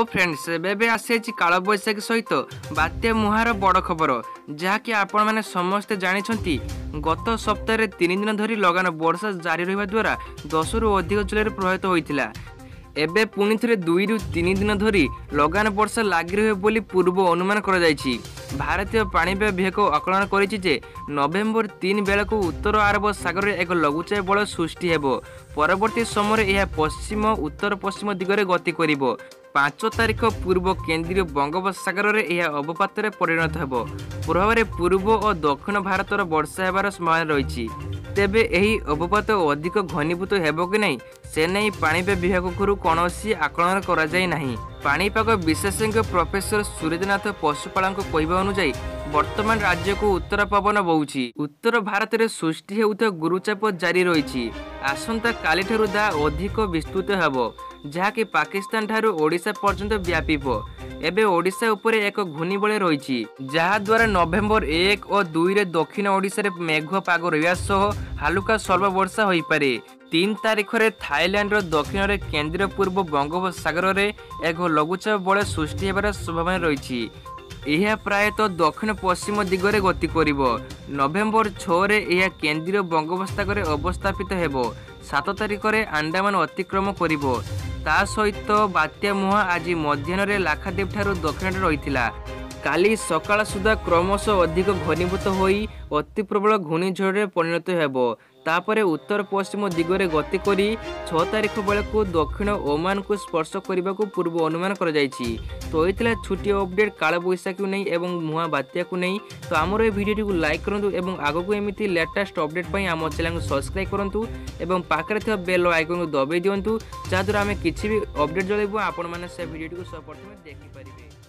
Friends एबे आसी काल बैशाखी सहित बात्या मुहार बड़ खबर जहाँकि आपण मैंने समस्ते जानते गत सप्ताह 3 दिन धरी लगान वर्षा जारी रहा द्वारा 10 रु अधिक जिले प्रभावित होता एबे पुणी थे 2 रु 3 दिन धरी लगान वर्षा लगी रहे बोली पूर्व अनुमान कर भारतीय पाणीपाग विभाग आकलन कर नवेम्बर 3 बेलू उत्तर अरब सागर एक लघुचाप बल सृष्टि हेबो। परवर्ती समय यह पश्चिम उत्तर पश्चिम दिगरे गति करिबो। 5 तारिख पूर्व केन्द्रीय बंगोपसागर में यह अवपात परिणत हेबो। प्रभाव पूर्व और दक्षिण भारतर वर्षा हेबार संभावना रही। तेबे एही अवपात अधिक घनीभूत हेबो कि नहीं से नहीं पाणीपाग विभाग पक्षरु कौनसी आकलन करा जाय नाही। पाणीपाग विशेषज्ञ प्रोफेसर सूर्यनाथ पशुपाल कहवा अनुसार वर्तमान राज्य को उत्तर पवन बहुची। उत्तर भारत में सृष्टि होता गुरुचाप जारी रही। आसंता काली ठारू दा अधिक विस्तृत हेबो जहाँकि पाकिस्तान ठारू ओडिशा पर्यंत व्यापीब। एबे ओडिशा उपरे एक घूर्णिबलय रही जहा द्वारा नवेम्बर 1 और 2 रे दक्षिण ओडिशा रे मेघ पाग रहा सह हालुका स्वल्प वर्षा हो पारे। 3 तारिख में थाईलैंड दक्षिण में केन्द्रीय पूर्व बंगोपसागर में एक लघुचाप बल सृष्टि होबार संभावना रही। यह प्रायतः दक्षिण पश्चिम दिगरे गति करिब। नवेम्बर 6 रे यह केन्द्रीय बंगोपसागर अवस्थापित हेबो। 7 तारिख में अंडमान अतिक्रम करिब। ता सहित बात्या मुहा आज मध्याह्न लाक्षाद्वीप ठारू दक्षिण रही। काली सकाळ सुधा क्रमश अधिक घनीभूत होई अति प्रबल घूर्णिझड़ परिणत हेबो। तापरे उत्तर पश्चिम दिगरे गति करी 6 तारिख बेलू दक्षिण ओमान को स्पर्श करने को पूर्व अनुमान कर जायछि। तो ये छुट्टी अपडेट काल बैशाखी को नहीं एवं मुहा बात्या को नहीं। तो आमर ये वीडियो को लाइक करूँ एवं आगक एमती लेटेस्ट अपडेट पर आम चैनल को सब्सक्राइब करूँ एवं पाखरे थिबा बेल आइकन को दबाई दिंतु जहाँद्वारा आम किसी भी अपडेट जल्दी आपण मैंने से वीडियो को सब प्रथम देखिपारे।